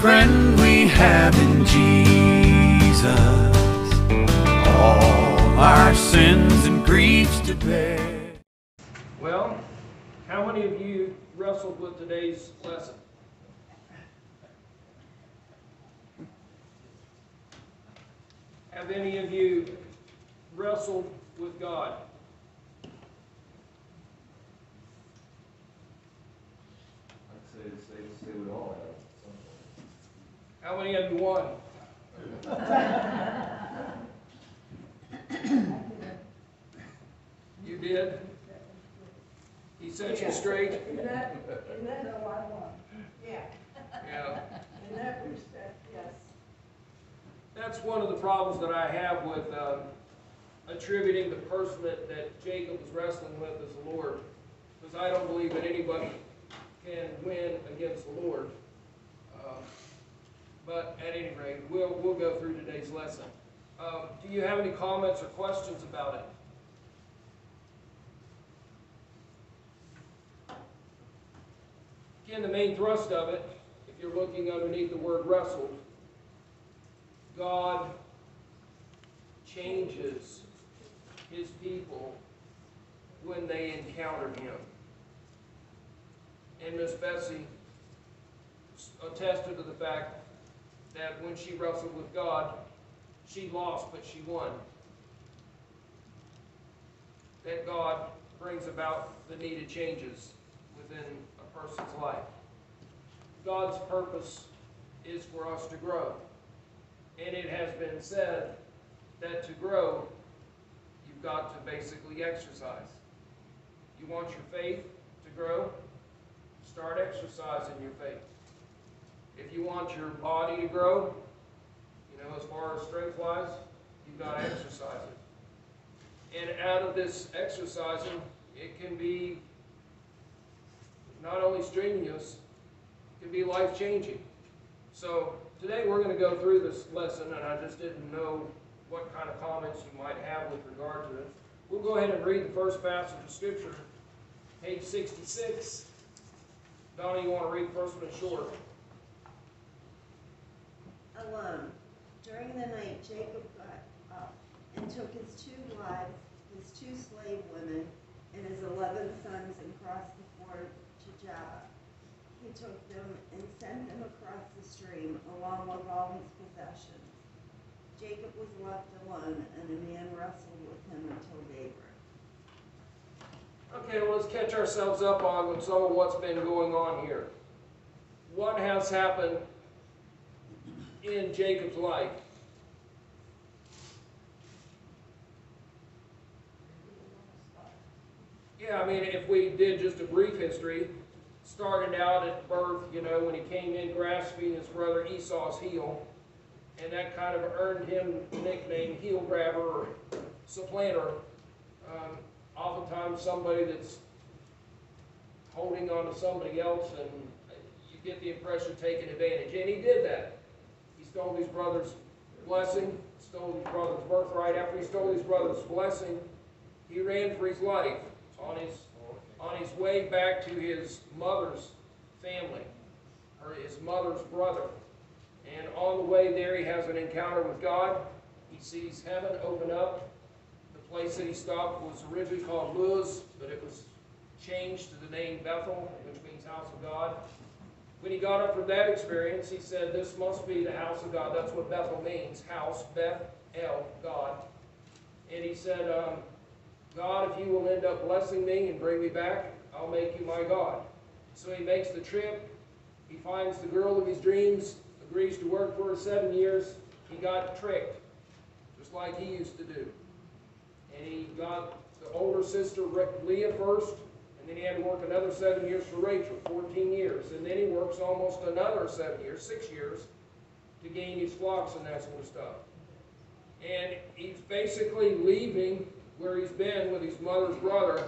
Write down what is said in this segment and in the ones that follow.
friend we have in Jesus, all our sins and griefs to bear. Well, how many of you wrestled with today's lesson? Have any of you wrestled with God? I'd say we all have. How many of you won? You did? He set you straight? In that, no, I won. Yeah. Yeah. In that respect, yes. That's one of the problems that I have with attributing the person that Jacob was wrestling with as the Lord. Because I don't believe that anybody can win against the Lord. But at any rate, we'll go through today's lesson. Do you have any comments or questions about it? Again, the main thrust of it, if you're looking underneath the word wrestled, God changes his people when they encounter him. And Miss Bessie attested to the fact that when she wrestled with God, she lost, but she won. That God brings about the needed changes within a person's life. God's purpose is for us to grow. And it has been said that to grow, you've got to basically exercise. You want your faith to grow? Start exercising your faith. If you want your body to grow, as far as strength-wise, you've got to exercise it. And out of this exercising, it can be not only strenuous, it can be life-changing. So today we're going to go through this lesson, and I just didn't know what kind of comments you might have with regard to it. We'll go ahead and read the first passage of Scripture, page 66. Donnie, you want to read the first one in short? Alone. During the night, Jacob got up and took his 2 wives, his 2 slave women, and his 11 sons and crossed the ford to Java. He took them and sent them across the stream along with all his possessions. Jacob was left alone, and a man wrestled with him until daybreak. Okay, well, let's catch ourselves up on some of what's been going on here. What has happened in Jacob's life? Yeah, I mean, if we did just a brief history, started out at birth, when he came in grasping his brother Esau's heel, and that kind of earned him the nickname heel grabber or supplanter. Oftentimes somebody that's holding on to somebody else, and you get the impression of taking advantage. And he did that. He stole his brother's blessing, stole his brother's birthright. After he stole his brother's blessing, he ran for his life on his way back to his mother's family, or his mother's brother. And on the way there, he has an encounter with God. He sees heaven open up. The place that he stopped was originally called Luz, but it was changed to the name Bethel, which means house of God. When he got up from that experience, he said, this must be the house of God. That's what Bethel means, house, Beth, El, God. And he said, God, if you will end up blessing me and bring me back, I'll make you my God. So he makes the trip. He finds the girl of his dreams, agrees to work for her 7 years. He got tricked, just like he used to do. And he got the older sister, Leah, first, and then he had to work another 7 years for Rachel, 14 years. And then he works almost another 7 years, 6 years, to gain his flocks and that sort of stuff. And he's basically leaving where he's been with his mother's brother,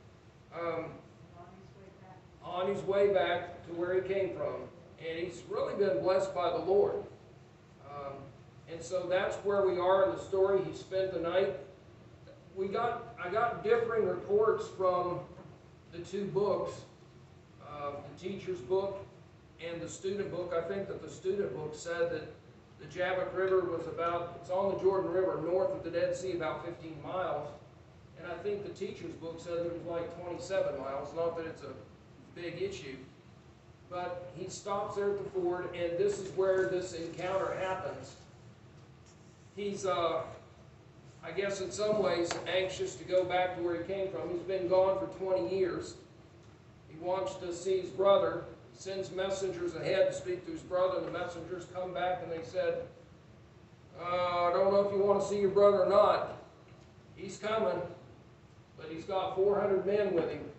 on his way back to where he came from. And he's really been blessed by the Lord. And so that's where we are in the story. He spent the night. I got differing reports from the 2 books, the teacher's book And the student book, I think that the student book said that the Jabbok River was about, it's on the Jordan River, north of the Dead Sea, about 15 miles. And I think the teacher's book said that it was like 27 miles, not that it's a big issue. But he stops there at the ford, and this is where this encounter happens. He's, I guess in some ways, anxious to go back to where he came from. He's been gone for 20 years. He wants to see his brother. He sends messengers ahead to speak to his brother, and the messengers come back and they said, I don't know if you want to see your brother or not. He's coming, but he's got 400 men with him.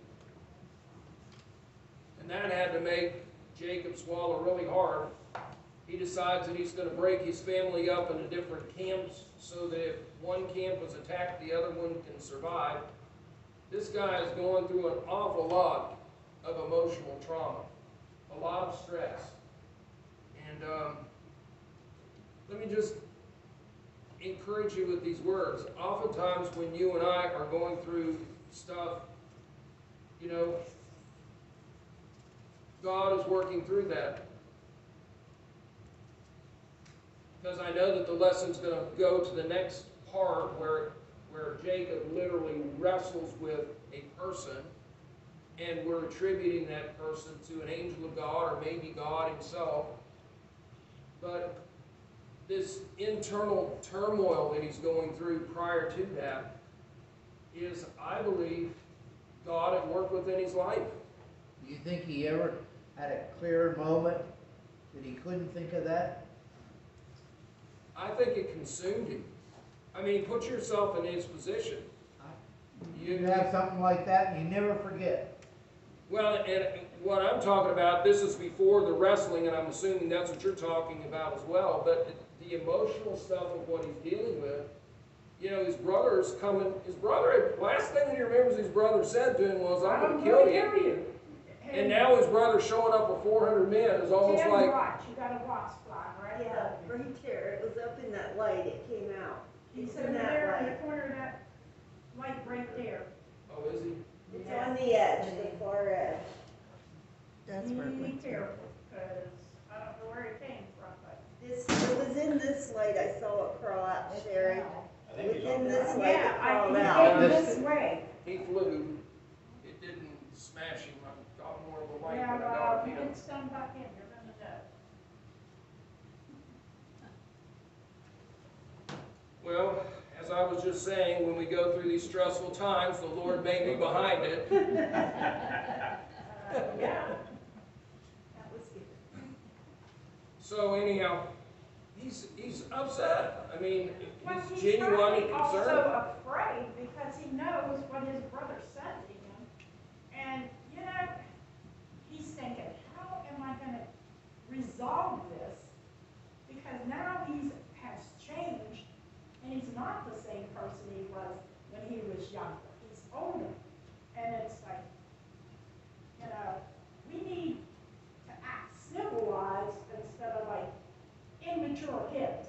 And that had to make Jacob swallow really hard. He decides that he's going to break his family up into different camps so that if one camp is attacked, the other one can survive. This guy is going through an awful lot of emotional trauma, a lot of stress. And let me just encourage you with these words. Oftentimes when you and I are going through stuff, you know, God is working through that. Because I know that the lesson's going to go to the next part where Jacob literally wrestles with a person, and we're attributing that person to an angel of God or maybe God himself. But this internal turmoil that he's going through prior to that is, I believe, God at work within his life. Do you think he ever had a clear moment that he couldn't think of that? I think it consumed him. I mean, put yourself in his position. You have something like that and you never forget. Well, and what I'm talking about, this is before the wrestling, and I'm assuming that's what you're talking about as well, but the emotional stuff of what he's dealing with, you know, his brother's coming, last thing that he remembers his brother said to him was, I'm going to kill you. And now his brother showing up with 400 men is almost Jim, like... watch, you got a wasp fly right Yeah, there. right there, it was up in that light, it came out. He's It's over in that there in the light. corner of that light right there. Oh, is he? It's on the edge, the far edge. Be careful, because I don't know where it came from, but. It was in this light, I saw it crawl out, Sherry. Within this light, Yeah, it crawled he out. came this way. He flew. It didn't smash him. I got more of a light Yeah, than I well, got if of you him. get stung back in, you're gonna die. Well, as I was just saying, when we go through these stressful times, the Lord may be behind it. Yeah. That was good. So anyhow, he's upset. I mean, Well, he's he's genuinely probably concerned. also afraid because he knows what his brother said to him. And, you know, he's thinking, how am I gonna resolve this? Because now he has changed, and he's not the same person he was when he was younger. He's older. And it's like, you know, we need to act civilized instead of like immature kids.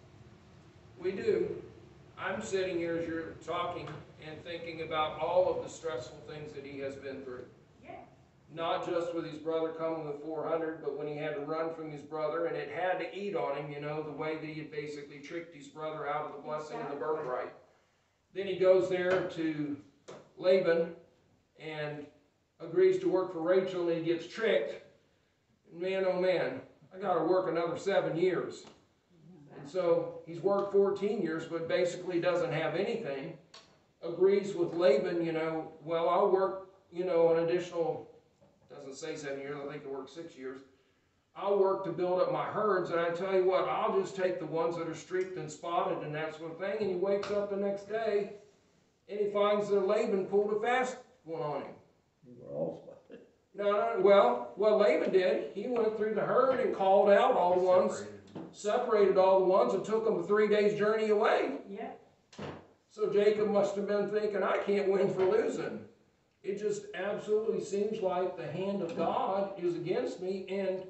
We do. I'm sitting here as you're talking and thinking about all of the stressful things that he has been through. Yeah. Not just with his brother coming with 400, but when he had to run from his brother, and it had to eat on him, you know, the way that he had basically tricked his brother out of the blessing of the birthright. Then he goes there to Laban and agrees to work for Rachel, and he gets tricked. And man, oh man, I got to work another 7 years. And so he's worked 14 years, but basically doesn't have anything. Agrees with Laban, you know, well, I'll work, you know, an additional, doesn't say 7 years, I think it worked 6 years. I'll work to build up my herds, and I tell you what, I'll just take the ones that are streaked and spotted and that sort of thing. And he wakes up the next day, and he finds that Laban pulled a fast one on him. We were all spotted. No, well, what Laban did, he went through the herd and called out all the ones, separated all the ones, and took them a 3 days journey away. Yeah. So Jacob must have been thinking, I can't win for losing. It just absolutely seems like the hand of God is against me, and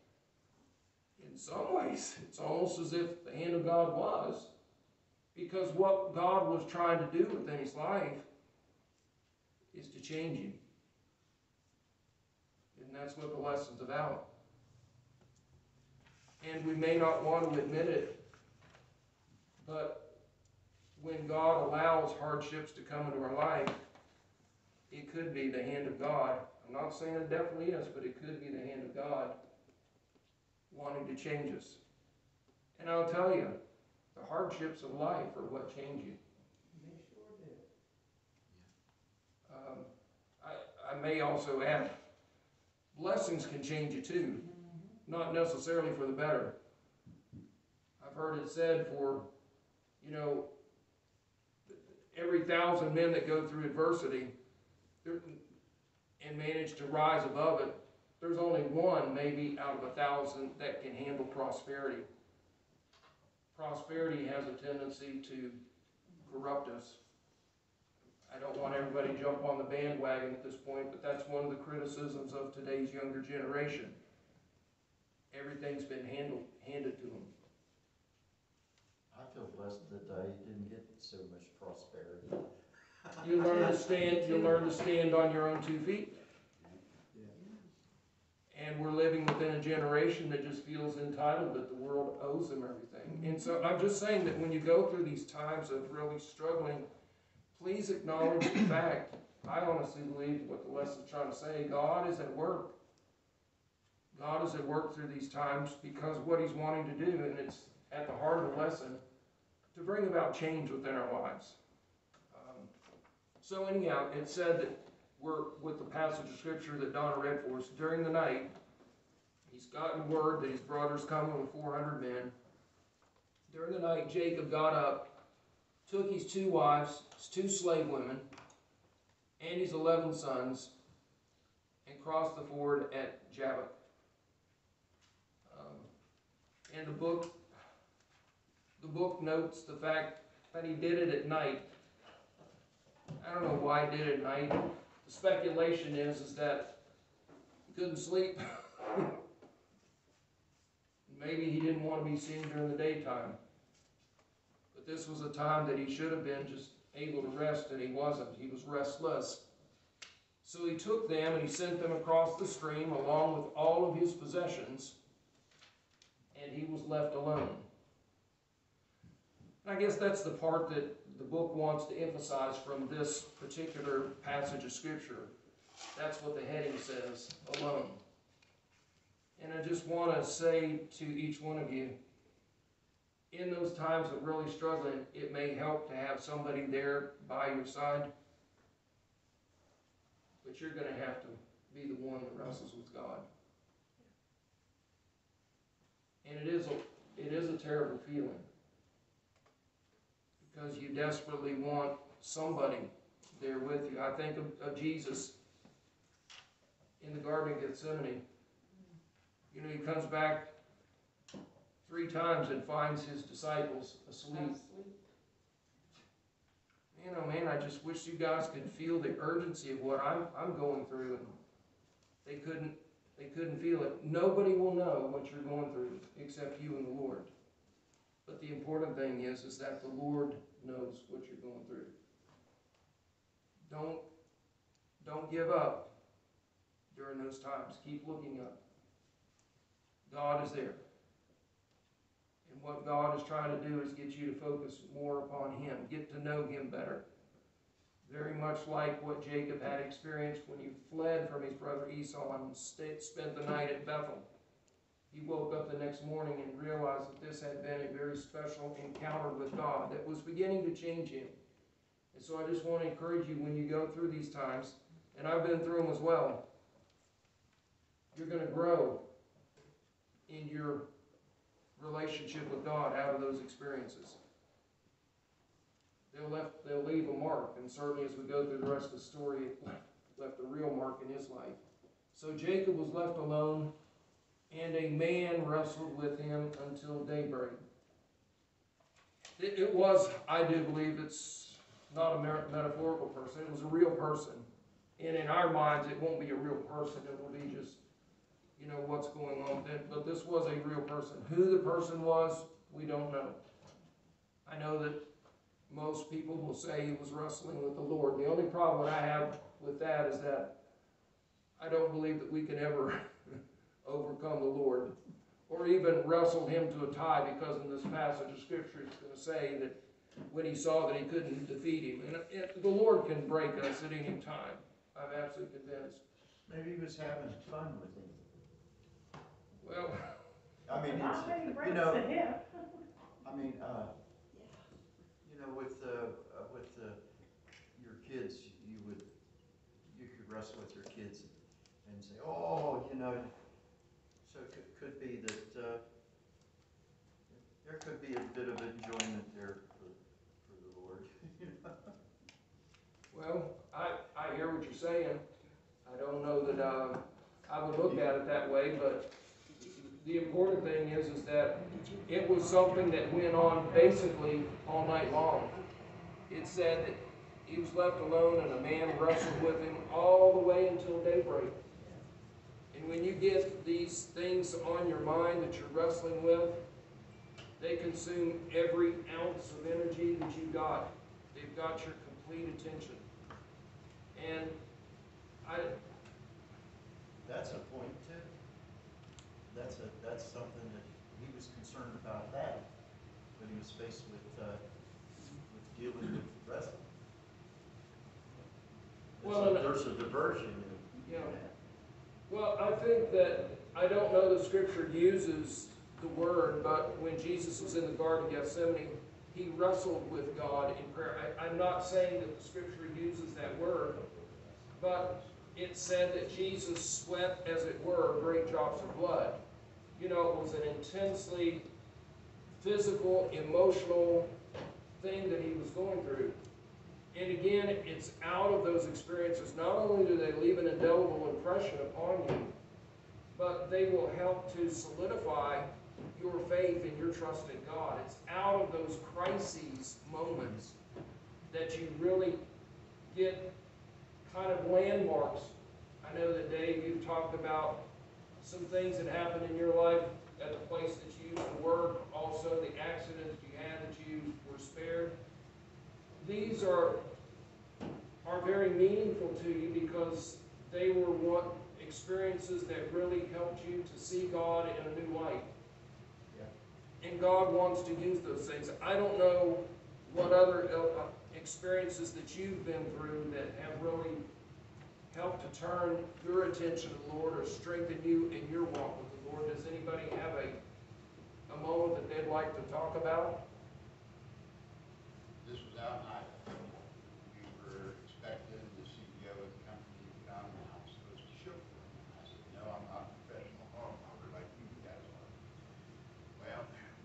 in some ways, it's almost as if the hand of God was, because what God was trying to do within his life is to change him. And that's what the lesson's about. And we may not want to admit it, but when God allows hardships to come into our life, it could be the hand of God. I'm not saying it definitely is, but it could be the hand of God wanting to change us. And I'll tell you, the hardships of life are what change you. They sure did. I may also add, blessings can change you too, not necessarily for the better. I've heard it said for, every 1,000 men that go through adversity and manage to rise above it, there's only one maybe out of 1,000 that can handle prosperity. Prosperity has a tendency to corrupt us. I don't want everybody to jump on the bandwagon at this point, but that's one of the criticisms of today's younger generation. Everything's been handed to them. I feel blessed that I didn't get so much prosperity. You learn to stand on your own 2 feet. And we're living within a generation that just feels entitled that the world owes them everything. And so I'm just saying that when you go through these times of really struggling, please acknowledge the fact, I honestly believe what the lesson's trying to say, God is at work. God is at work through these times because what He's wanting to do, and it's at the heart of the lesson, to bring about change within our lives. So anyhow, it said that we're with the passage of Scripture that Donna read for us. During the night, he's gotten word that his brother's coming with 400 men. During the night, Jacob got up, took his 2 wives, his 2 slave women, and his 11 sons, and crossed the ford at Jabbok. And the book notes the fact that he did it at night. I don't know why he did it at night. The speculation is that he couldn't sleep. Maybe he didn't want to be seen during the daytime. But this was a time that he should have been just able to rest, and he wasn't. He was restless. So he took them and he sent them across the stream along with all of his possessions, and he was left alone. And I guess that's the part that the book wants to emphasize from this particular passage of Scripture. That's what the heading says, alone. And I just want to say to each one of you, in those times of really struggling, it may help to have somebody there by your side, but you're going to have to be the one that wrestles with God. And it is a terrible feeling, because you desperately want somebody there with you. I think of Jesus in the Garden of Gethsemane. He comes back 3 times and finds his disciples asleep. Man, I just wish you guys could feel the urgency of what I'm going through, and they couldn't feel it. Nobody will know what you're going through except you and the Lord. But the important thing is that the Lord knows what you're going through. Don't give up during those times. Keep looking up. God is there. And what God is trying to do is get you to focus more upon Him. Get to know Him better. Very much like what Jacob had experienced when he fled from his brother Esau and spent the night at Bethel. He woke up the next morning and realized that this had been a very special encounter with God that was beginning to change him. And so I just want to encourage you, when you go through these times, and I've been through them as well, you're going to grow in your relationship with God out of those experiences. They'll leave a mark, and certainly as we go through the rest of the story, it left a real mark in his life. So Jacob was left alone, and a man wrestled with him until daybreak. It was, I do believe, it's not a metaphorical person. It was a real person. And in our minds, it won't be a real person. It will be just, what's going on with it. But this was a real person. Who the person was, we don't know. I know that most people will say he was wrestling with the Lord. The only problem that I have with that is that I don't believe that we can ever overcome the Lord. or even wrestled him to a tie, because in this passage of Scripture it's going to say that when he saw that he couldn't defeat him. And the Lord can break us at any time. I'm absolutely convinced. Maybe he was having fun with him. Well, I mean, Not many it's, breaks to him. I mean, with your kids, you could wrestle with your kids and say, oh, so it could be that, there could be a bit of enjoyment there for the Lord. well, I hear what you're saying. I don't know that I would look at it that way, but the important thing is that it was something that went on basically all night long. It said that he was left alone and a man wrestled with him all the way until daybreak. And when you get these things on your mind that you're wrestling with, they consume every ounce of energy that you got. They've got your complete attention. And That's a point too. That's something that he was concerned about that when he was faced with dealing with wrestling. Well, There's a diversion in Yeah. that. Well, I think that, I don't know the Scripture uses the word, but when Jesus was in the Garden of Gethsemane, he wrestled with God in prayer. I'm not saying that the Scripture uses that word, but it said that Jesus sweat, as it were, great drops of blood. It was an intensely physical, emotional thing that he was going through. And again, it's out of those experiences. Not only do they leave an indelible impression upon you, but they will help to solidify your faith and your trust in God. It's out of those crises moments that you really get kind of landmarks. I know that, Dave, you've talked about some things that happened in your life at the place that you used to work, also the accidents you had that you were spared. These are very meaningful to you because they were what experiences that really helped you to see God in a new light. Yeah. And God wants to use those things. I don't know what other experiences that you've been through that have really helped to turn your attention to the Lord or strengthen you in your walk with the Lord. Does anybody have a moment that they'd like to talk about? This was out in Idaho. We were expecting the CEO of the company to come, and I was supposed to show for him. And I said, no, I'm not a professional hog hopper like you guys are. Well,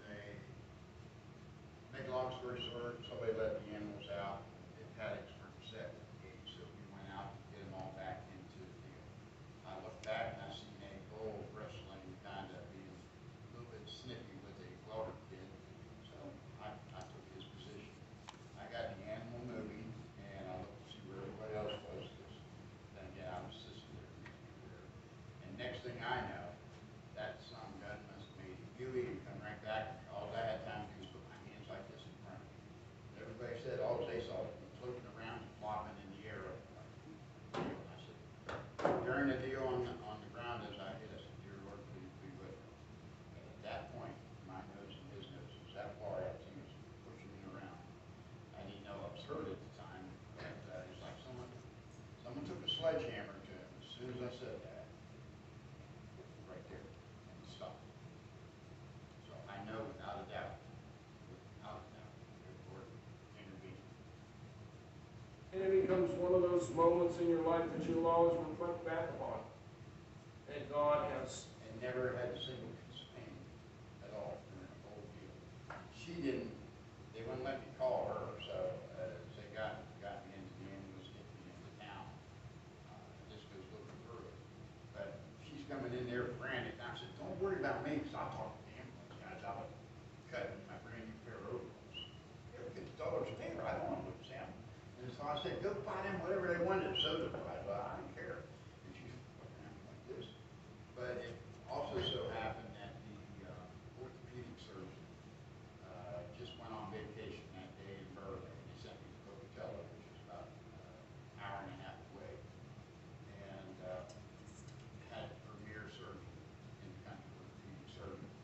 make a long story short, somebody let the animals out. The paddocks weren't set with the gate, so we went out to get them all back into the deal. I looked back and I seen a bull wrestling, kind of being a little bit snippy with a welder kid. So I took his position. I got the animal moving, and I looked to see where everybody else was, because then again, I was assisting there. And next thing I know, that son gun must have made a gooey and come right back. All I had time to do was put my hands like this in front of me. And everybody said all they saw was me floating around and flopping in the air. And I said, during the deal on the ground as I hit, I said, dear Lord, please be with me. And at that point, my nose and his nose was that far out, he was pushing me around. I didn't know I was hurt at the time, but it's like someone took a sledgehammer to him as soon as I said that, right there, and stopped. So I know without a doubt, the Lord intervened. And it becomes one of those moments in your life that you'll always reflect back upon. And God has. And never had a single piece of pain at all during the whole deal. They wouldn't let me call her, so they got me into the ambulance, get me into town. Just goes looking for her. But she's coming in there frantic. I said, don't worry about me, because I'll talk to the ambulance guys. I'll cut my brand new pair of overalls. They're $50 a pair. I don't want to lose them. And so I said, go buy them whatever they wanted, soda price. Well, I don't care. And she's looking at me like this. But it also so happened that the orthopedic surgeon just went on vacation that day in Berkeley, and he sent me to Pocatello, which is about an hour and a half away, and had the premier surgeon in the country, orthopedic surgeon.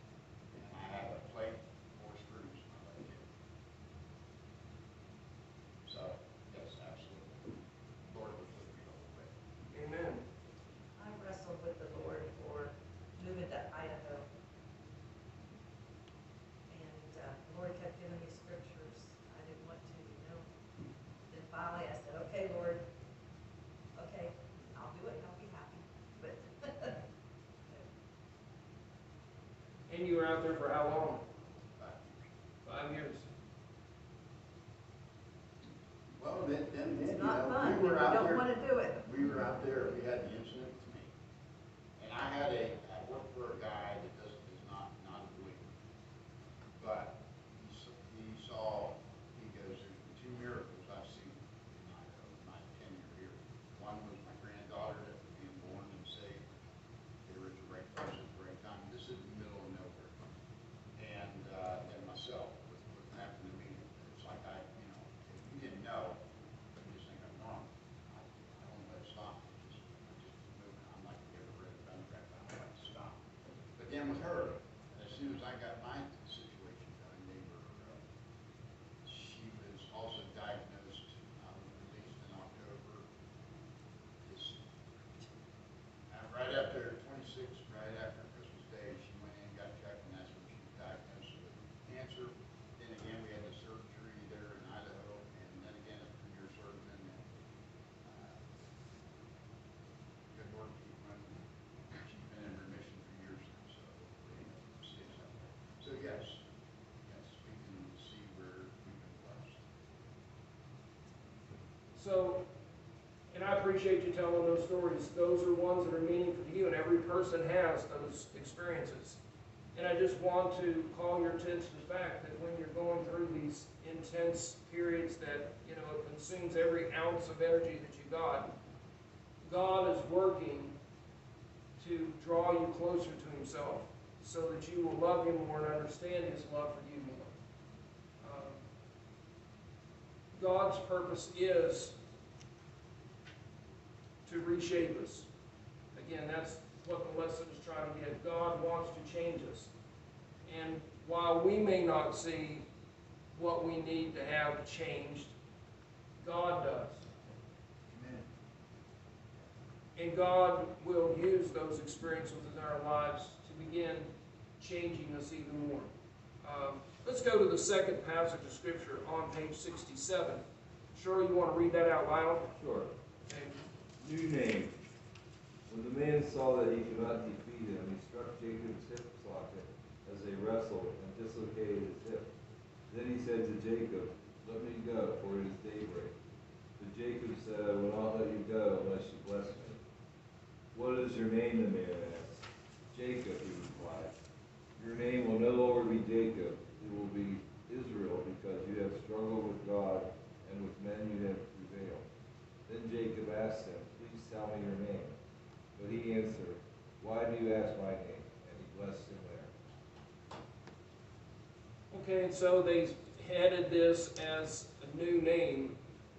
And you were out there for how long? 5 years. Well, then, you It's not know, fun, we you were out don't there. wanna do it. We were out there, we had the incident with me. And I worked for a guy that is not a believer. But he saw, he goes, there's been 2 miracles I've seen in my tenure here. One was my granddaughter that was being born and saved. They were at the right place at the right time. This is the middle of nowhere. And then myself, what happened to me, it's like if you didn't know, you just think I'm wrong. I don't let it stop. I just keep moving. I'm like, you ever read a contract? I don't like to stop. But then with her, as soon as I got my situation done, she was also diagnosed, released in October. Right after 26, right after Christmas Day, she went in and got checked, and that's when she was diagnosed with cancer. Then again, we had the surgery there in Idaho, and then again, a 3-year surgeon, and good work, keep running. She's been in remission for years now, so it stays that way. So yes, we can see where we've been blessed. So, and I appreciate you telling those stories. Those are ones that are meaningful to you, and every person has those experiences. And I just want to call your attention to the fact that when you're going through these intense periods that, it consumes every ounce of energy that you got, God is working to draw you closer to Himself so that you will love Him more and understand His love for you more. God's purpose is to reshape us. Again, that's what the lesson is trying to get. God wants to change us. And while we may not see what we need to have changed, God does. Amen. And God will use those experiences in our lives to begin changing us even more. Let's go to the second passage of Scripture on page 67. Sure, you want to read that out loud? Sure. Okay. New name. When the man saw that he could not defeat him, he struck Jacob's hip socket as they wrestled and dislocated his hip. Then he said to Jacob, "Let me go, for it is daybreak." But Jacob said, "I will not let you go unless you bless me." "What is your name?" the man asked. "Jacob," he replied. "Your name will no longer be Jacob, it will be Israel, because you have struggled with God, and with men you have prevailed." Then Jacob asked him, "Please tell me your name." But he answered, "Why do you ask my name?" And he blessed him there. Okay, and so they headed this as a new name.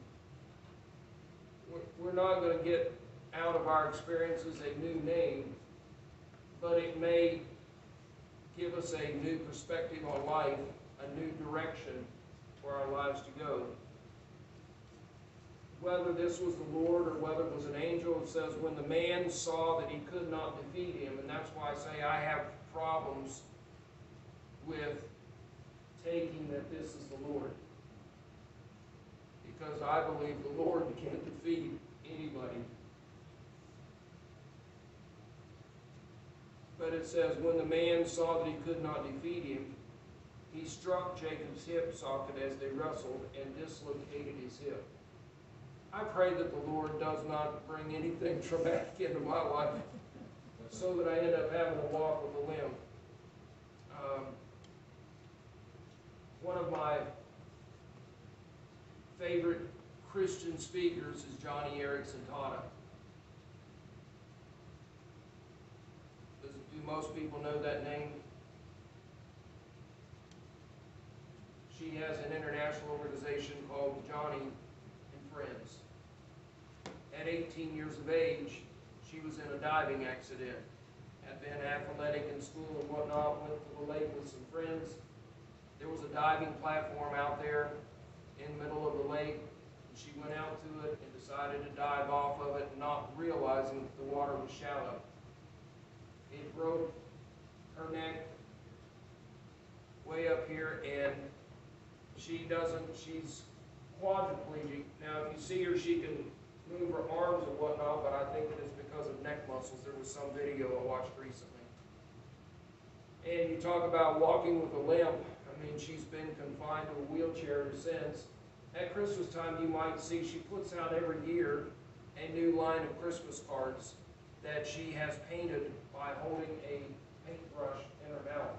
We're not going to get out of our experiences a new name, but it may give us a new perspective on life, a new direction for our lives to go. Whether this was the Lord or whether it was an angel, it says, when the man saw that he could not defeat him, and that's why I say I have problems with taking that this is the Lord. Because I believe the Lord can't defeat anybody. But it says, when the man saw that he could not defeat him, he struck Jacob's hip socket as they wrestled and dislocated his hip. I pray that the Lord does not bring anything traumatic into my life so that I end up having to walk with a limp. One of my favorite Christian speakers is Johnny Erickson Tata. Do most people know that name? She has an international organization called Johnny and Friends. At 18 years of age, she was in a diving accident. Had been athletic in school and whatnot, went to the lake with some friends. There was a diving platform out there in the middle of the lake. And she went out to it and decided to dive off of it, not realizing that the water was shallow. It broke her neck way up here, and she's quadriplegic. Now, if you see her, she can move her arms and whatnot, but I think that it's because of neck muscles. There was some video I watched recently. And you talk about walking with a limp. I mean, she's been confined to a wheelchair ever since. At Christmas time, you might see she puts out every year a new line of Christmas cards that she has painted by holding a paintbrush in her mouth.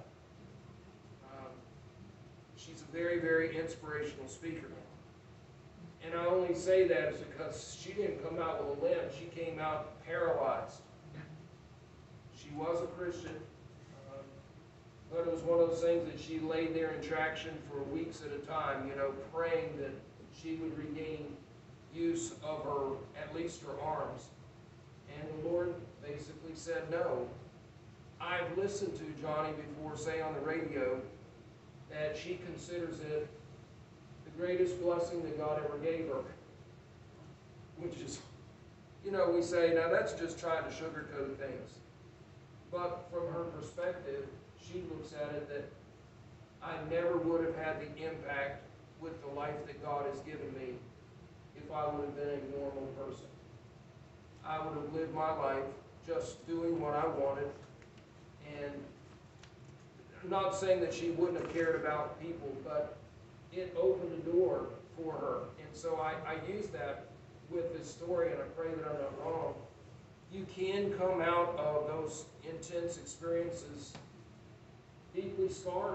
She's a very, very inspirational speaker. And I only say that is because she didn't come out with a limp. She came out paralyzed. She was a Christian, but it was one of those things that she laid there in traction for weeks at a time, you know, praying that she would regain use of her, at least her arms. And the Lord basically said, no. I've listened to Johnny before say on the radio that she considers it the greatest blessing that God ever gave her. Which is, you know, we say, now that's just trying to sugarcoat things. But from her perspective, she looks at it that I never would have had the impact with the life that God has given me if I would have been a normal person. I would have lived my life just doing what I wanted, and I'm not saying that she wouldn't have cared about people, but it opened a door for her. And so I use that with this story, and I pray that I'm not wrong. You can come out of those intense experiences deeply scarred.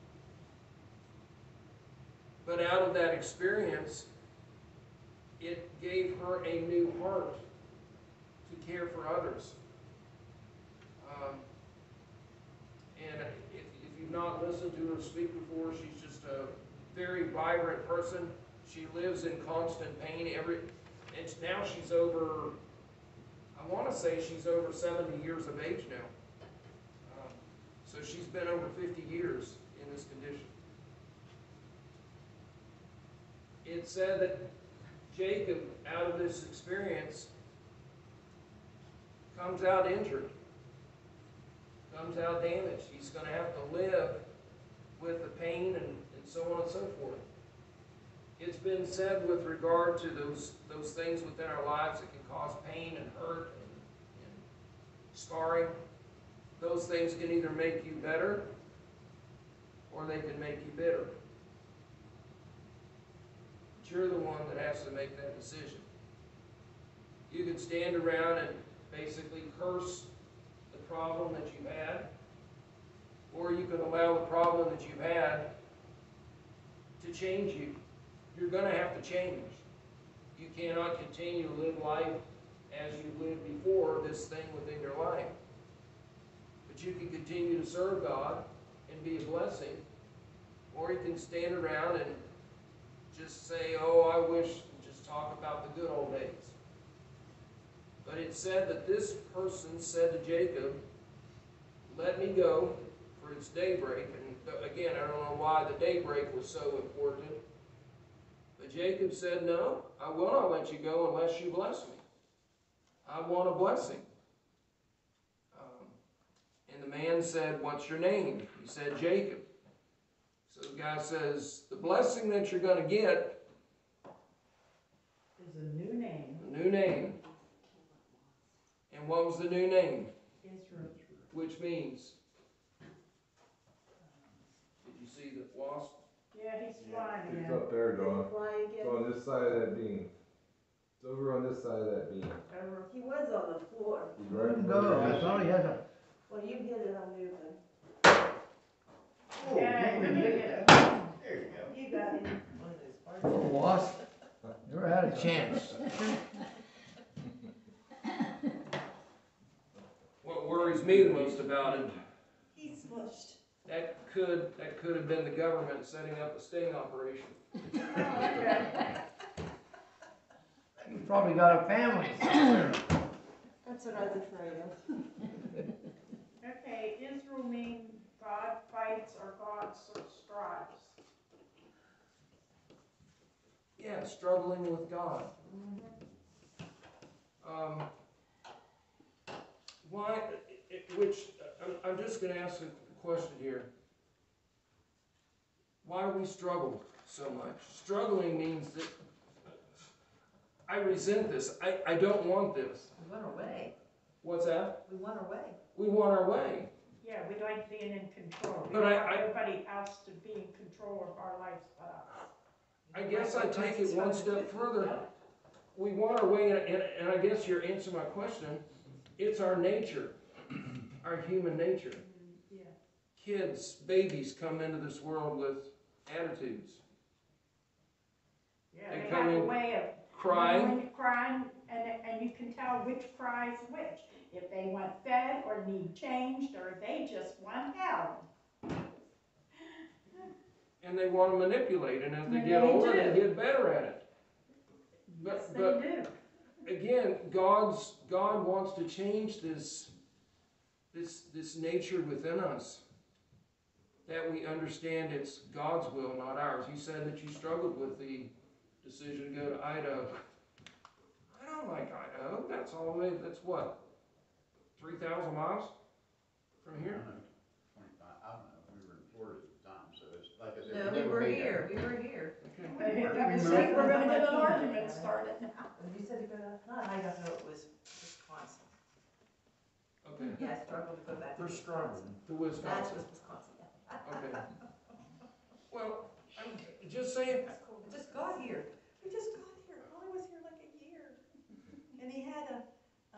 But out of that experience, it gave her a new heart to care for others. And if you've not listened to her speak before, she's just a very vibrant person. She lives in constant pain. And now she's over, I want to say she's over 70 years of age now. So she's been over 50 years in this condition. It said that Jacob, out of this experience, comes out injured, comes out damaged. He's going to have to live with the pain and so on and so forth. It's been said with regard to those things within our lives that can cause pain and hurt and scarring. Those things can either make you better or they can make you bitter. But you're the one that has to make that decision. You can stand around and basically curse the problem that you've had, or you can allow the problem that you've had to change you. You're going to have to change. You cannot continue to live life as you lived before this thing within your life. But you can continue to serve God and be a blessing, or you can stand around and just say, oh, I wish, and just talk about the good old days. But it said that this person said to Jacob, let me go, for it's daybreak. And again, I don't know why the daybreak was so important. But Jacob said, no, I will not let you go unless you bless me. I want a blessing. And the man said, what's your name? He said, Jacob. So the guy says, the blessing that you're going to get Is a new name. a new name. And what was the new name? Israel. Which means, did you see the wasp? Yeah, he's flying It's again. up there, Dawn. Fly It's again. on this side of that beam. It's over on this side of that beam. Over. He was on the floor. He's Let right him over go. there. I thought he had a. Well, you hit it on Newton. Yeah, let me get There you go. You got him. Oh, wasp. Never had a chance. What worries me the most about it, He's smushed. that could have been the government setting up a sting operation. Okay. He's probably got a family somewhere. That's what I was afraid of. Okay, Israel means God fights or God strives. Yeah, struggling with God. Why, I'm just going to ask a question here. Why do we struggle so much? Struggling means that I resent this. I don't want this. We went away. What's that? We went away. We want our way. Yeah, we like being in control. We But want I- everybody else to be in control of our lives but us. I guess I take it one step further. Yeah. We want our way, and I guess you're answering my question. It's our nature, our human nature. Yeah. Kids, babies come into this world with attitudes. Yeah, They they come have a in way of crying. crying, and you can tell which cries which. If they want fed or need changed, or they just want held. And they want to manipulate, and as they And get they older, they do. get better at it. Yes, But, they but do. again, God wants to change this nature within us, that we understand it's God's will, not ours. You said that you struggled with the decision to go to Idaho. I don't like Idaho. That's all the way. That's what, 3,000 miles from here. 25, I don't know, we were in Florida at the time, so it's, like I said. No, we never were made it. here, we were here. Okay. I think we're gonna get an argument started now. You said to go to, not Idaho, it was Wisconsin. Okay. Yeah, I struggled to go back to They're Wisconsin. struggling. To That's Wisconsin. was Wisconsin, yeah. Okay. Well, I'm just saying. That's cool. We just got here. We just got here. Holly was here like a year. And he had a,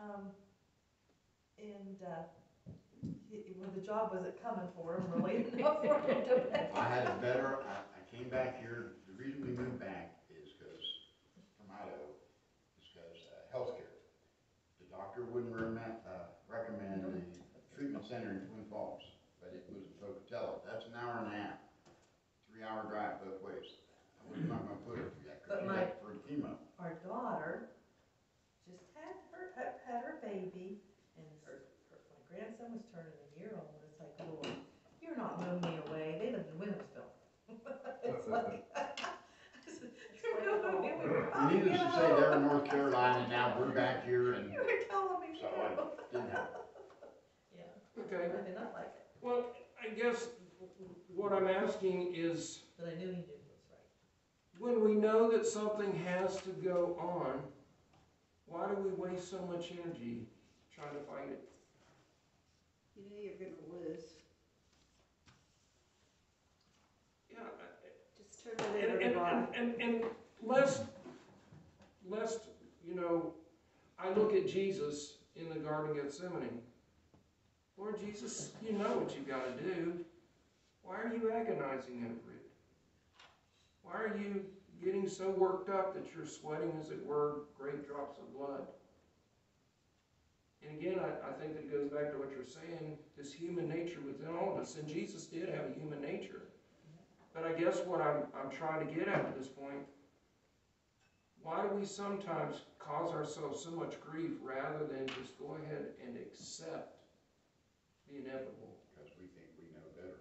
well, the job wasn't coming for him really enough for him to. I had a better, I came back here, the reason we moved back is because, from Idaho, is because, healthcare. The doctor wouldn't recommend the treatment center in Twin Falls, but it was in Pocatello. That's an hour and a half, 3-hour drive both ways. I was not gonna put her through that, But because she had for chemo. Our daughter just had her baby, and my grandson was turning a year old. It's like, Lord, you're not moving me away. They lived in Wintersville. It's like, you're moving me away. Needless to say, they're in North Carolina now, we're back here, and You were telling me so so. it didn't happen. Yeah, Okay. I did not like it, Well, I guess what I'm asking is, but I knew he did what's right. when we know that something has to go on, why do we waste so much energy trying to fight it? You know you're gonna lose. Yeah, Just turn it over to God. and lest, you know, I look at Jesus in the Garden of Gethsemane. Lord Jesus, you know what you got to do. Why are you agonizing over it? Why are you getting so worked up that you're sweating, as it were, great drops of blood? And again, I think that it goes back to what you're saying, this human nature within all of us. And Jesus did have a human nature. But I guess what I'm trying to get at this point, why do we sometimes cause ourselves so much grief rather than just go ahead and accept the inevitable? Because we think we know better.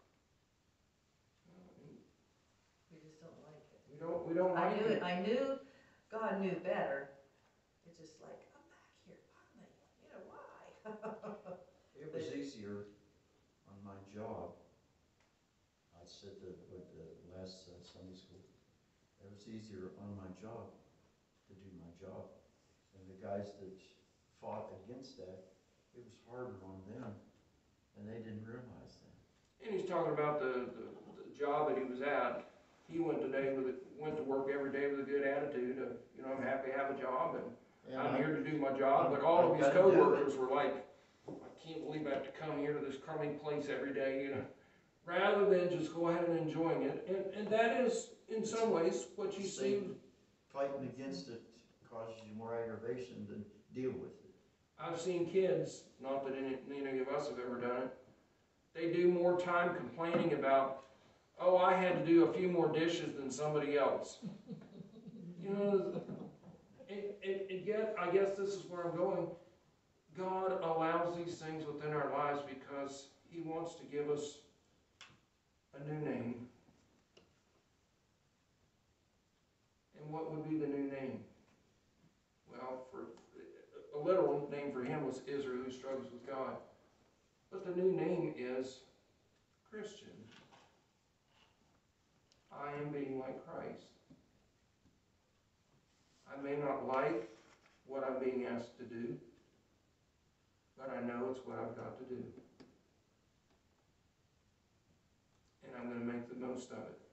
We just don't like it. We don't I like knew it. it, I knew God knew better. It's just like, I'm back here, finally, you know, why? It was easier on my job. I said that with the last Sunday school, it was easier on my job to do my job. And the guys that fought against that, it was harder on them, and they didn't realize that. And he's talking about the job that he was at. He went to work every day with a good attitude of, you know, I'm happy to have a job and I'm here to do my job. But all of his coworkers were like, I can't believe I have to come here to this crummy place every day, you know, rather than just go ahead and enjoying it. And that is, in some ways, what you see. Fighting against it causes you more aggravation than deal with it. I've seen kids, not that any of us have ever done it, they do more time complaining about, oh, I had to do a few more dishes than somebody else. You know, and yet, I guess this is where I'm going. God allows these things within our lives because He wants to give us a new name. And what would be the new name? Well, for a literal name for him was Israel, who struggles with God. But the new name is Christian. I am being like Christ. I may not like what I'm being asked to do, but I know it's what I've got to do. the most of it.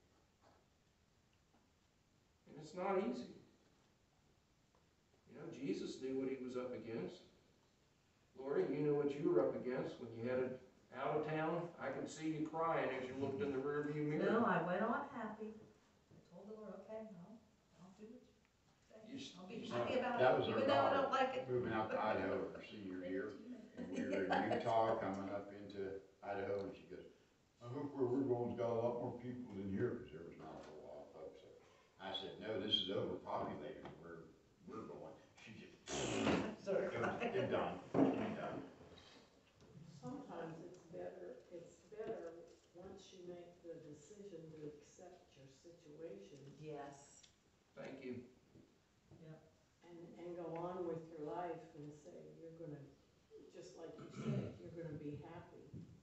And it's not easy. You know, Jesus knew what he was up against. Lori, you knew what you were up against when you headed out of town. I could see you crying as you looked in the rearview mirror. No, I went on happy. I told the Lord, okay, no, I'll do what you say. I'll be happy about That it, was our even though I daughter don't like it. moving out to Idaho her senior year, and we were in Utah coming up into Idaho, and she goes, I hope where we're going's got a lot more people than here, because there was not a whole lot of folks there. I said, no, this is overpopulated where we're going. She just, Sorry. you're done, you're done. Sometimes it's better once you make the decision to accept your situation Yes. Thank you. and go on with your life and say, you're gonna, just like you said, you're gonna be happy.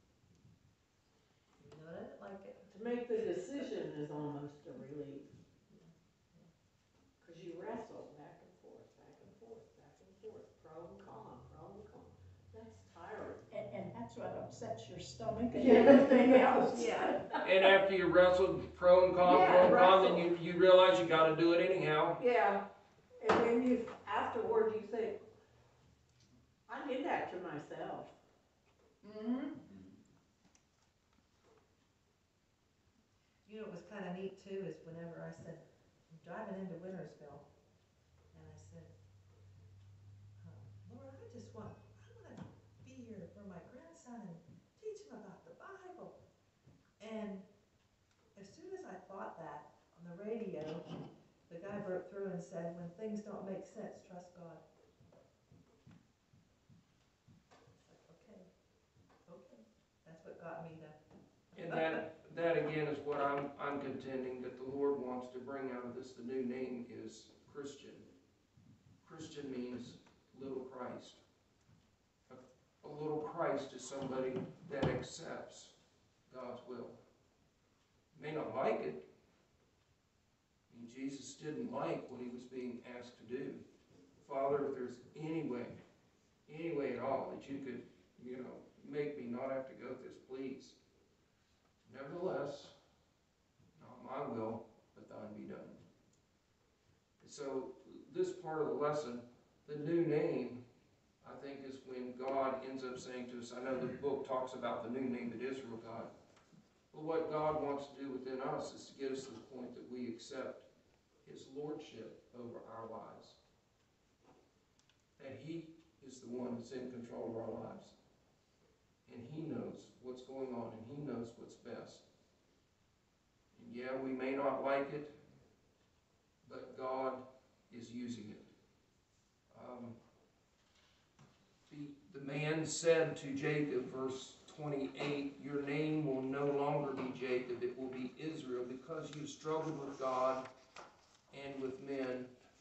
Even though I didn't like it. To make the decision is almost a relief. Cause you wrestle back and forth, back and forth, back and forth, pro and con, pro and con. That's tiring. And that's what upsets your stomach and everything else. Yeah. And after you wrestled pro and con, then you realize you got to do it anyhow. Yeah, and then you, afterward, you think, I did that to myself. Mm-hmm. You know, what was kind of neat too, is whenever I said, I'm driving into Wintersville, and I said, Lord, I want to be here for my grandson and teach him about the Bible. And as soon as I thought that, on the radio, the guy broke through and said, when things don't make sense, trust God. It's like, okay, that's what got me to. And that again is what I'm contending that the Lord wants to bring out of this. The new name is Christian. Christian means little Christ. A little Christ is somebody that accepts God's will. May not like it. I mean, Jesus didn't like what he was being asked to do. Father, if there's any way at all that you could, make me not have to go through this, please. Nevertheless, not my will, but thine be done. So this part of the lesson, the new name, I think is when God ends up saying to us, I know the book talks about the new name that Israel got, but what God wants to do within us is to get us to the point that we accept his lordship over our lives. That he is the one that's in control of our lives. And he knows what's going on, and he knows what's best. And yeah, we may not like it, but God is using it. The man said to Jacob, verse 28, your name will no longer be Jacob, it will be Israel, because you struggled with God and with men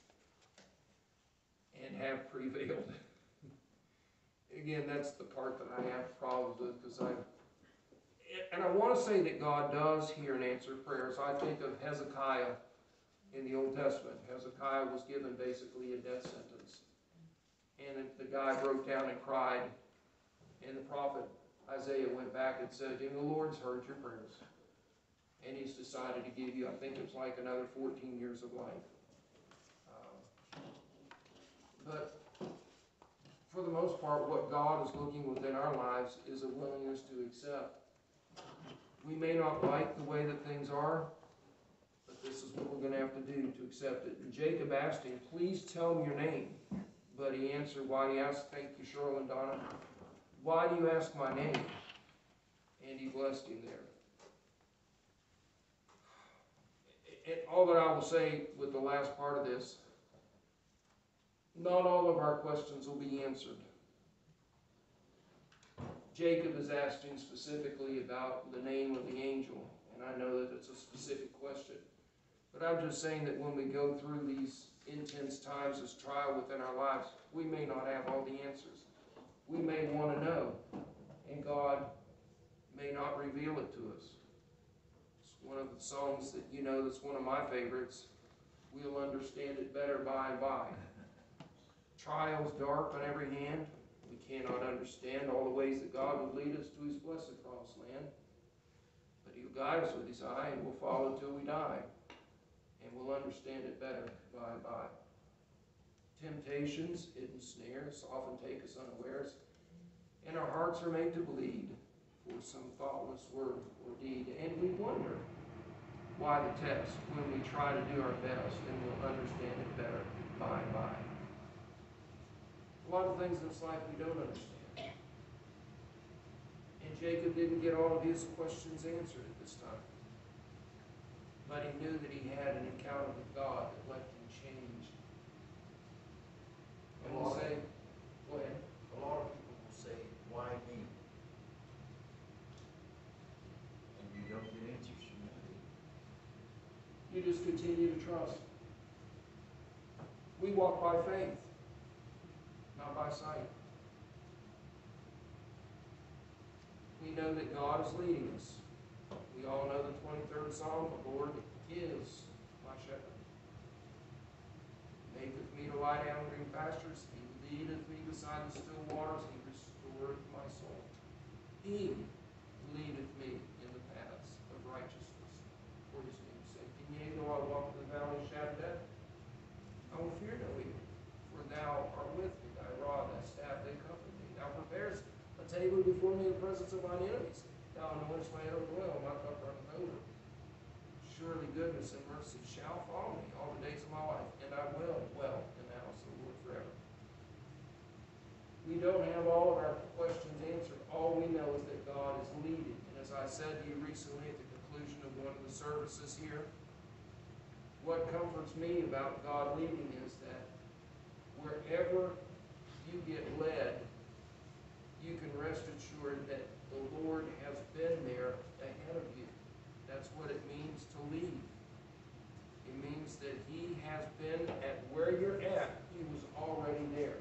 and have prevailed. Again, that's the part that I have problems with, because I want to say that God does hear and answer prayers. I think of Hezekiah in the Old Testament. Hezekiah was given basically a death sentence. And the guy broke down and cried. And the prophet Isaiah went back and said, the Lord's heard your prayers. And he's decided to give you, I think it's like another 14 years of life. But for the most part, what God is looking within our lives is a willingness to accept. We may not like the way that things are, but this is what we're going to have to do to accept it. And Jacob asked him, please tell me your name. But he answered, why he asked, thank you, Cheryl and Donna, why do you ask my name? And he blessed him there. And all that I will say with the last part of this, not all of our questions will be answered. Jacob is asking specifically about the name of the angel, and I know that it's a specific question. But I'm just saying that when we go through these intense times as trial within our lives, we may not have all the answers. We may want to know, and God may not reveal it to us. It's one of the songs that that's one of my favorites. We'll understand it better by and by. Trials dark on every hand. We cannot understand all the ways that God would lead us to his blessed promised land. But he'll guide us with his eye, and we'll follow till we die. And we'll understand it better by and by. Temptations, hidden snares, often take us unawares, and our hearts are made to bleed for some thoughtless word or deed. And we wonder why the test when we try to do our best, and we'll understand it better by and by. A lot of things in this life we don't understand. And Jacob didn't get all of his questions answered at this time. But he knew that he had an encounter with God that left him changed. And we'll say, go ahead. A lot of people will say, why me? And you don't get answers from that. You just continue to trust. We walk by faith, not by sight. We know that God is leading us. We all know the 23rd Psalm, the Lord is my shepherd. He maketh me to lie down in green pastures. He leadeth me beside the still waters. He restoreth my soul. He leadeth me in the paths of righteousness for his name's sake. And yea, though I walk in the valley of shadow of death, I will fear no evil, for thou art with me. Thy rod, thy staff, they comfort me. Thou preparest a table before me in the presence of mine enemies. Thou anointest my head with oil, my cup runneth over. Surely goodness and mercy shall follow me all the days of my life, and I will dwell in the house of the Lord forever. We don't have all of our questions answered. All we know is that God is leading. And as I said to you recently at the conclusion of one of the services here, what comforts me about God leading is that wherever you get led, you can rest assured that the Lord has been there ahead of you. That's what it means to lead. It means that he has been at where you're at. He was already there.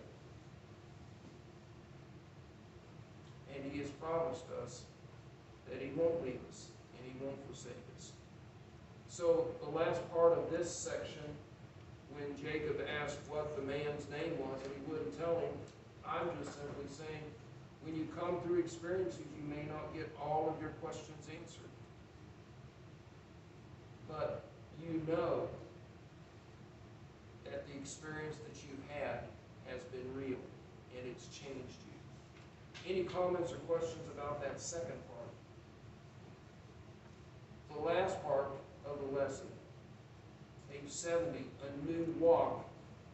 And he has promised us that he won't leave us and he won't forsake us. So the last part of this section, when Jacob asked what the man's name was and he wouldn't tell him, I'm just simply saying, when you come through experiences, you may not get all of your questions answered. But you know that the experience that you had has been real and it's changed you. Any comments or questions about that second part? The last part of the lesson, page 70, a new walk.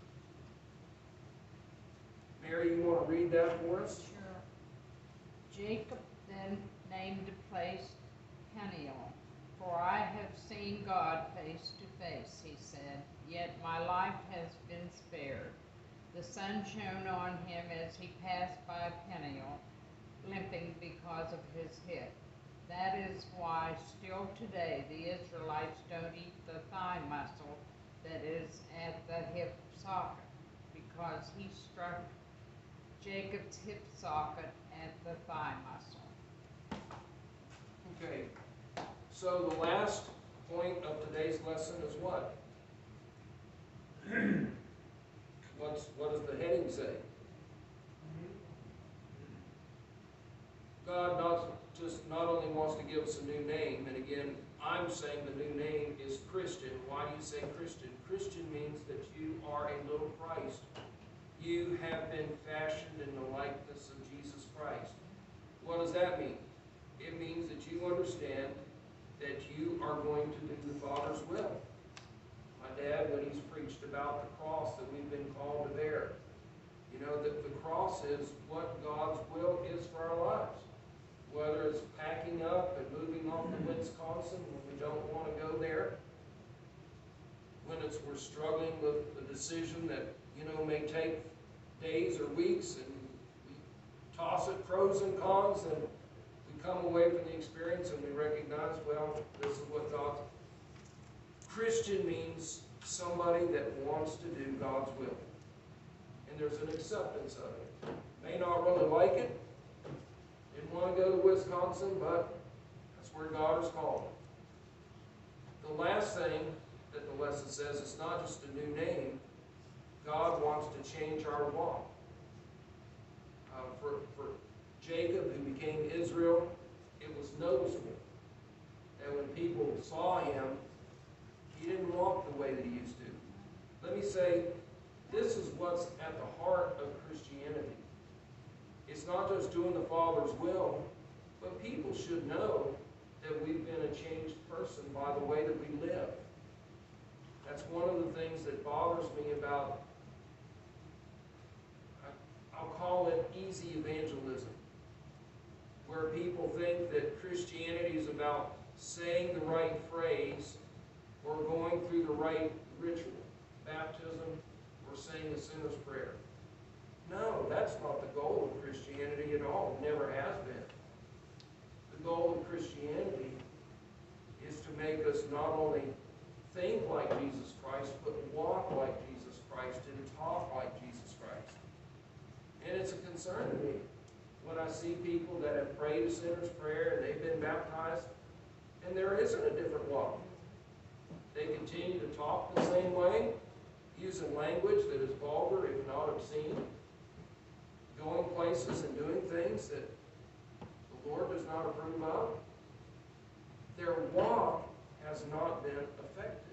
Mary, you want to read that for us? Sure. Jacob then named the place Peniel, for I have seen God face to face, he said, yet my life has been spared. The sun shone on him as he passed by Peniel, limping because of his hip. That is why still today the Israelites don't eat the thigh muscle that is at the hip socket, because he struck Jacob's hip socket at the thigh muscle. Okay, so the last point of today's lesson is what? What does the heading say? God not only wants to give us a new name, and again, I'm saying the new name is Christian. Why do you say Christian? Christian means that you are a little Christ. You have been fashioned in the likeness of Jesus Christ. What does that mean? It means that you understand that you are going to do the Father's will. My dad, when he's preached about the cross that we've been called to bear, you know that the cross is what God's will is for our lives. Whether it's packing up and moving off to Wisconsin when we don't want to go there, when it's we're struggling with a decision that, you know, may take days or weeks, and we toss it pros and cons, and we come away from the experience and we recognize, well, this is what God. Christian means somebody that wants to do God's will. And there's an acceptance of it. May not really like it. Didn't want to go to Wisconsin, but that's where God has called. The last thing that the lesson says, it's not just a new name. God wants to change our walk. For Jacob, who became Israel, it was noticeable that And when people saw him, he didn't walk the way that he used to. Let me say, this is what's at the heart of Christianity. It's not just doing the Father's will, but people should know that we've been a changed person by the way that we live. That's one of the things that bothers me about, I'll call it easy evangelism, where people think that Christianity is about saying the right phrase or going through the right ritual, baptism, or saying the sinner's prayer. No, that's not the goal of Christianity at all. It never has been. The goal of Christianity is to make us not only think like Jesus Christ, but walk like Jesus Christ and talk like Jesus Christ. And it's a concern to me when I see people that have prayed a sinner's prayer and they've been baptized, and there isn't a different walk. They continue to talk the same way, using language that is vulgar, if not obscene, going places and doing things that the Lord does not approve of. Their walk has not been effective.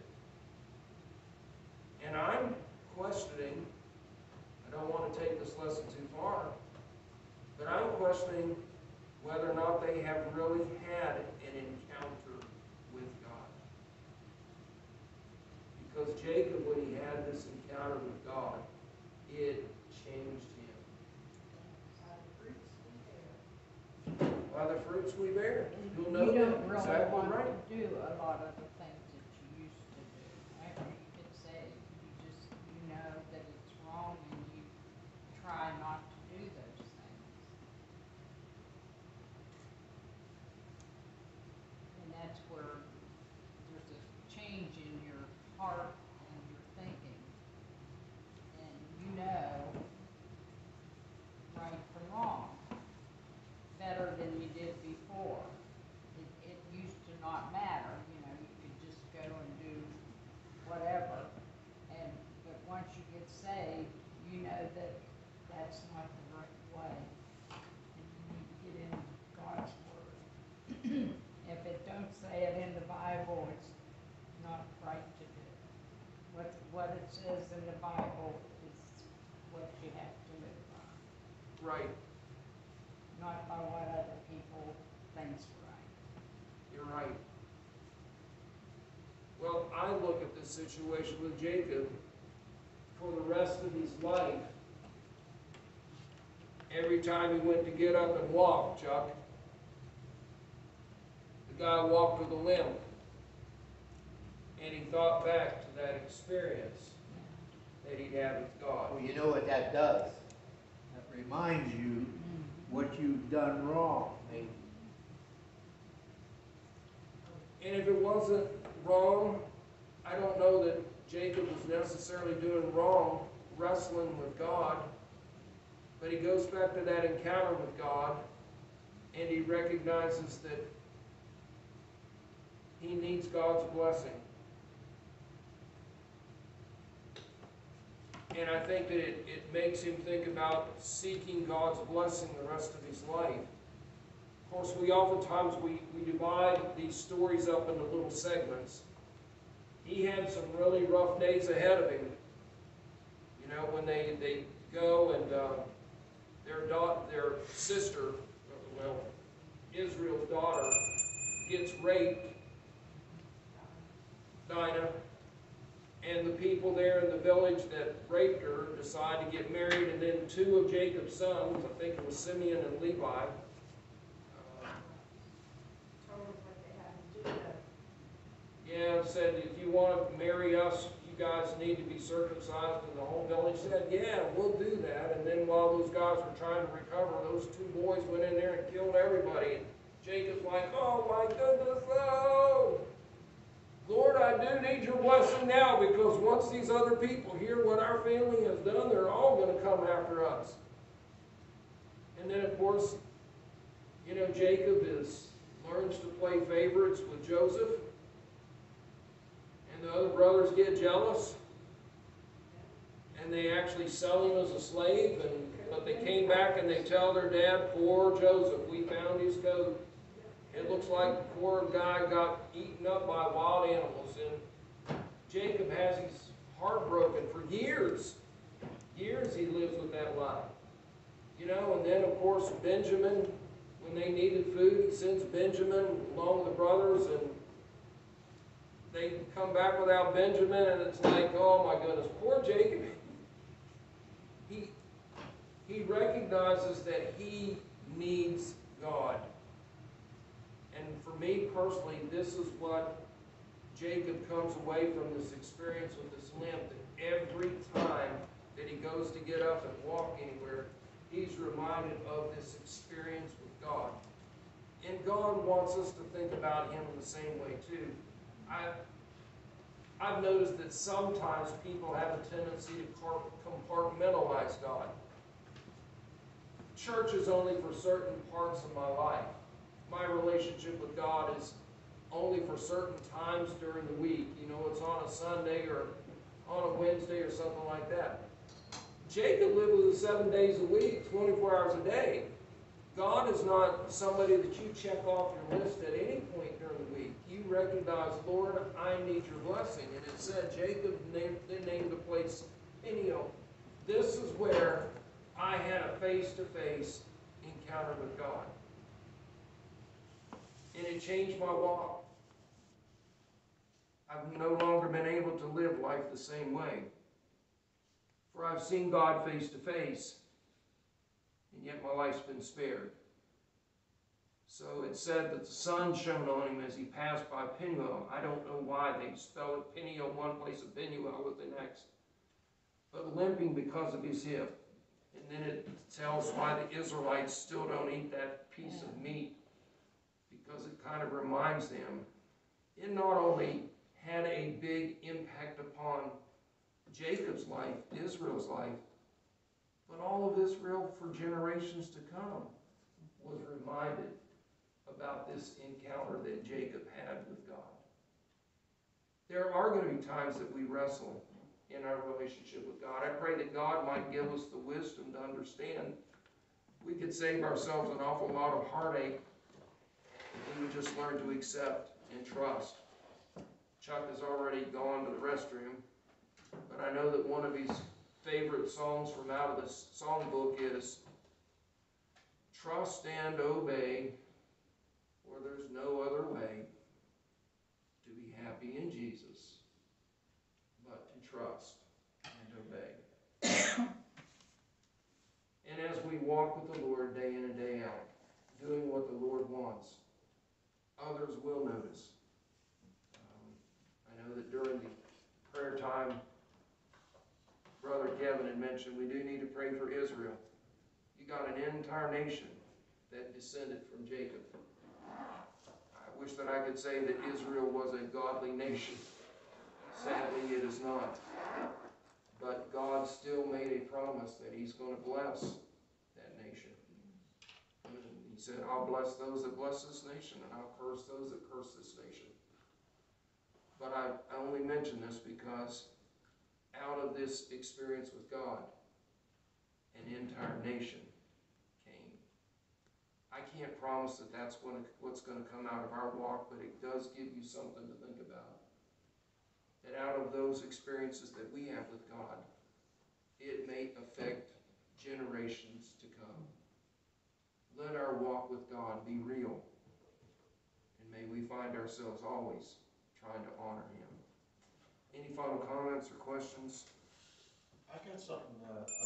And I'm questioning, I don't want to take this lesson too far, but I'm questioning whether or not they have really had an encounter with God. Because Jacob, when he had this encounter with God, it changed him. By the fruits we bear. You'll know You that. don't really Exactly want right. to do a lot of the things that you used to do. After you get saved, you know that it's wrong and you try not to do those things. And that's where there's a change in your heart and your thinking. And you know right from wrong better than you did before. It used to not matter, you know, you could just go and do whatever. But once you get saved, you know that that's not the right way. And you need to get in God's Word. If it don't say it in the Bible, it's not right to do. What it says in the Bible is what you have to live by. Right. Not by what other people think's right. You're right. Well, I look at this situation with Jacob for the rest of his life. Every time he went to get up and walk, Chuck, the guy walked with a limp. And he thought back to that experience that he'd had with God. Well, you know what that does? That reminds you what you've done wrong, maybe. And if it wasn't wrong, I don't know that Jacob was necessarily doing wrong wrestling with God, but he goes back to that encounter with God, and he recognizes that he needs God's blessing. And I think that it makes him think about seeking God's blessing the rest of his life. Of course, we oftentimes, we divide these stories up into little segments. He had some really rough days ahead of him. You know, when they go and their sister, well, Israel's daughter, gets raped, Dinah, and the people there in the village that raped her decide to get married, and then two of Jacob's sons, I think it was Simeon and Levi, Told us what they had to do. yeah, said, if you want to marry us, you guys need to be circumcised. And the whole village said, yeah, we'll do that. And then while those guys were trying to recover, those two boys went in there and killed everybody. And Jacob's like, oh my goodness, oh! Lord, I do need your blessing now, because once these other people hear what our family has done, they're all going to come after us. And then, of course, you know, Jacob learns to play favorites with Joseph. And the other brothers get jealous. And they actually sell him as a slave. But they came back and they tell their dad, poor Joseph, we found his coat. It looks like the poor guy got eaten up by wild animals, and Jacob has his heart broken for years. Years he lives with that lie. You know, and then of course Benjamin, when they needed food, he sends Benjamin along with the brothers, and they come back without Benjamin, and it's like, oh my goodness, poor Jacob. He recognizes that he needs God. And for me personally, this is what Jacob comes away from this experience with this limp, that every time that he goes to get up and walk anywhere, he's reminded of this experience with God. And God wants us to think about him in the same way too. I've noticed that sometimes people have a tendency to compartmentalize God. Church is only for certain parts of my life. My relationship with God is only for certain times during the week. You know, it's on a Sunday or on a Wednesday or something like that. Jacob lived with us 7 days a week, 24 hours a day. God is not somebody that you check off your list at any point during the week. You recognize, Lord, I need your blessing. And it said Jacob then named the place Peniel. This is where I had a face-to-face encounter with God. And it changed my walk. I've no longer been able to live life the same way. For I've seen God face to face, and yet my life's been spared. So it said that the sun shone on him as he passed by Peniel. I don't know why they spell it Peniel one place and Peniel with the next. But limping because of his hip. And then it tells why the Israelites still don't eat that piece of meat. Because it kind of reminds them. It not only had a big impact upon Jacob's life, Israel's life, but all of Israel for generations to come was reminded about this encounter that Jacob had with God. There are going to be times that we wrestle in our relationship with God. I pray that God might give us the wisdom to understand. We could save ourselves an awful lot of heartache if we would just learn to accept and trust. Chuck has already gone to the restroom, but I know that one of his favorite songs from out of this songbook is "Trust and Obey, for there's no other way to be happy in Jesus but to trust and obey." And as we walk with the Lord day in and day out, doing what the Lord wants, others will notice. I know that during the prayer time, Brother Kevin had mentioned we do need to pray for Israel. You got an entire nation that descended from Jacob. I wish that I could say that Israel was a godly nation. Sadly, it is not. But God still made a promise that he's going to bless that nation. And he said, I'll bless those that bless this nation, and I'll curse those that curse this nation. But I only mention this because out of this experience with God, an entire nation came. I can't promise that that's what's going to come out of our walk, but it does give you something to think about. That out of those experiences that we have with God, it may affect generations to come. Let our walk with God be real, and may we find ourselves always trying to honor him. Any final comments or questions? I got something,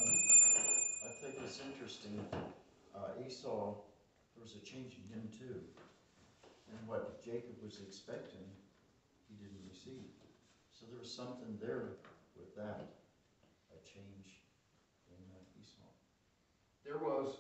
I think it's interesting. Esau, there was a change in him too. And what Jacob was expecting, he didn't receive. So there was something there with that, a change in Esau. There was.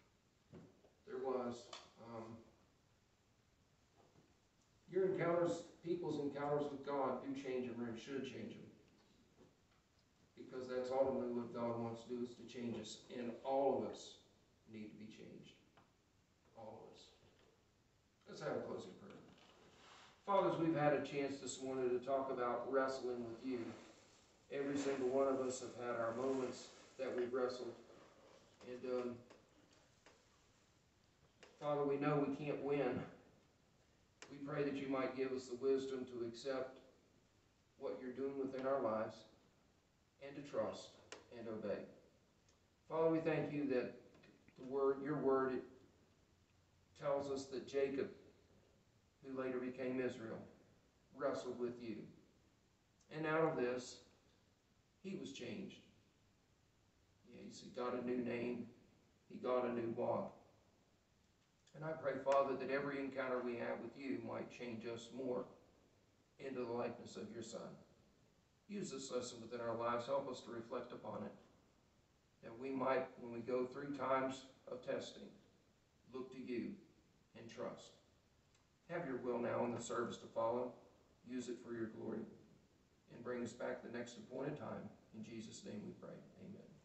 Your encounters, people's encounters with God do change them, or should change them. Because that's ultimately what God wants to do, is to change us. And all of us need to be changed. All of us. Let's have a closing prayer. Fathers, we've had a chance this morning to talk about wrestling with you. Every single one of us have had our moments that we've wrestled. And Father, we know we can't win pray that you might give us the wisdom to accept what you're doing within our lives and to trust and obey. Father, we thank you that your word, it tells us that Jacob, who later became Israel, wrestled with you. And out of this, he was changed. Yes, he got a new name. He got a new walk. And I pray, Father, that every encounter we have with you might change us more into the likeness of your Son. Use this lesson within our lives. Help us to reflect upon it. That we might, when we go through times of testing, look to you and trust. Have your will now in the service to follow. Use it for your glory. And bring us back the next appointed time. In Jesus' name we pray. Amen.